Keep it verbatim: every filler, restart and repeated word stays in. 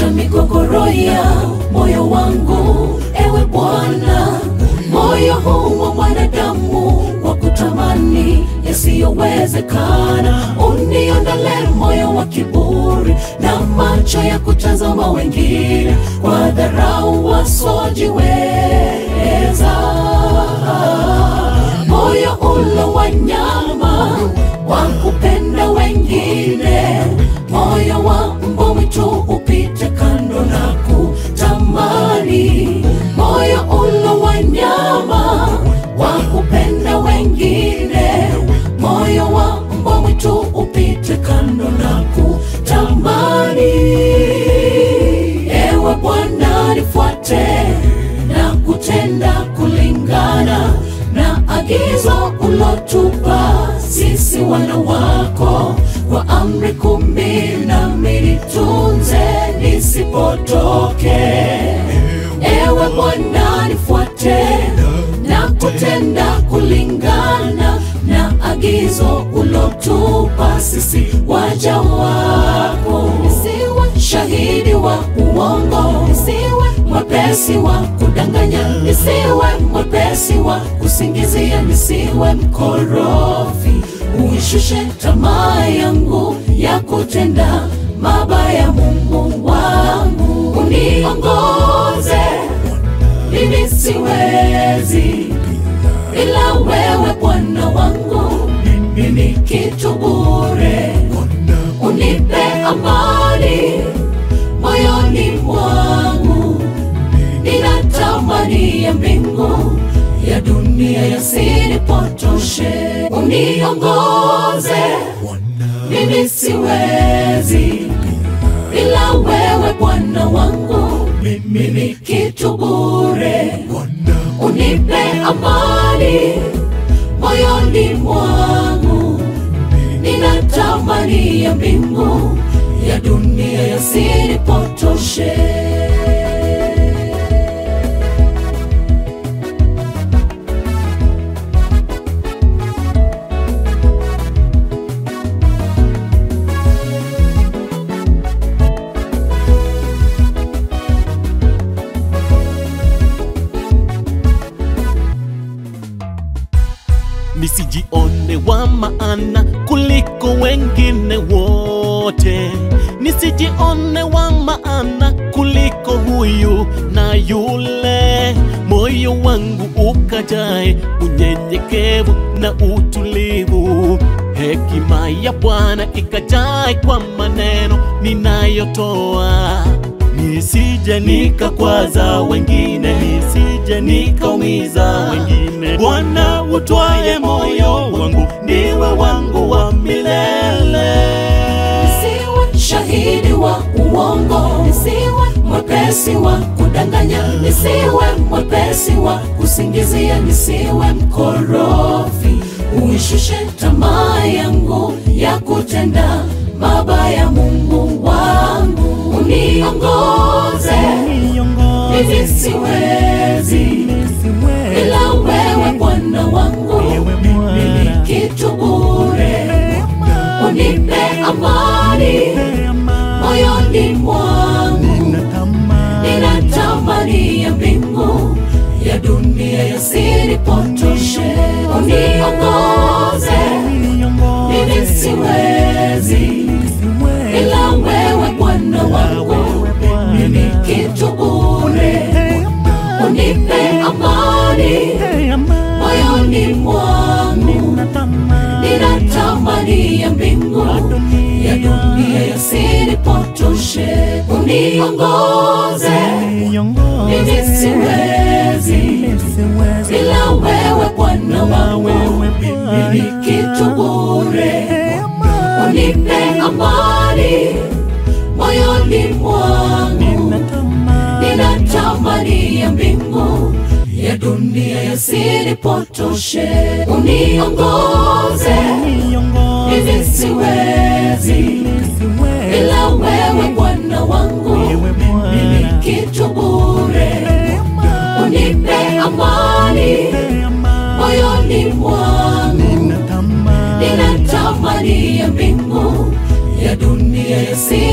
Ondosha migogoro ya moyo wangu, ewe Bwana. Moyo huu wa mwanadamu wa kutamani yasiyowezekana, uniondole moyo wa kiburi na macho ya kutazama wengine kwa dharau wasiojiweza. Moyo ulo wa nyama wa kupenda wengine, moyo wa mbwa mwitu upite kando na kutamani. Moyo ulo wa nyama wa kupenda wengine, moyo wa mbwa mwitu upite kando na kutamani. Ewe Bwana, nifuate na kutenda kulingana na agizo ulotupa sisi wana wako, kwa amri kumi nami nitunze nisipotoke. Ewe Bwana, nifuate na kutenda kulingana na agizo ulotupa sisi waja wako. Nisiwe shahidi wa uongo, nisiwe mwepesi wa kudanganya, nisiwe mwepesi wa kusingizia, nisiwe mkorofi. Uishushe tamaa yangu ya kutenda mabaya, Mungu wangu. Uniongoze, mimi siwezi ila wewe Bwana wangu, mimi ni kitu bure. Unipe amani moyoni mwangu, ninatamani ya mbingu ya dunia yasinipotoshe. Uniongoze, mimi siwezi ila wewe Bwana wangu, mimi ni kitu bure. Unipe amani moyoni mwangu, ninatamani ya mbingu ya dunia yasinipotoshe. Nisijione wa maana kuliko wengine wote, nisijione wa maana kuliko huyu na yule. Moyo wangu ukajae unyenyekevu na utulivu, hekima ya Bwana ikajae kwa maneno ninayotoa. Nisije nikakwaza wengine, nisije nikaumiza wengine. Bwana utwaye moyo wangu, ndiwe wangu wa milele. Nisiwe shahidi wa uongo, nisiwe mwepesi wa kudanganya, nisiwe mwepesi wa kusingizia, nisiwe mkorofi. Uishushe tamaa yangu ya kutenda mabaya, Mungu wangu. Uniongoze, mimi siwezi ila wewe Bwana wangu, mimi ni kitu bure. Unipe amani moyoni mwangu, ninatamani ya mbingu ya dunia yasinipotoshe. Uniongoze, mimi siwezi ila wewe Bwana wangu, mimi kitu bure. Unipe amani moyoni mwangu, ninatamani ya mbingu ya dunia yasinipotoshe. Uniongoze, mimi siwezi ila wewe Bwana wangu, mimi kitu bure. Unipe amani moyoni mwangu, ninatamani ya mbingu ya dunia yasinipotoshe. Uniongoze, mimi siwezi ila wewe Bwana wangu, mimi kitu bure. Unipe amani moyoni mwangu, ninatamani ya mbingu ya dunia yasi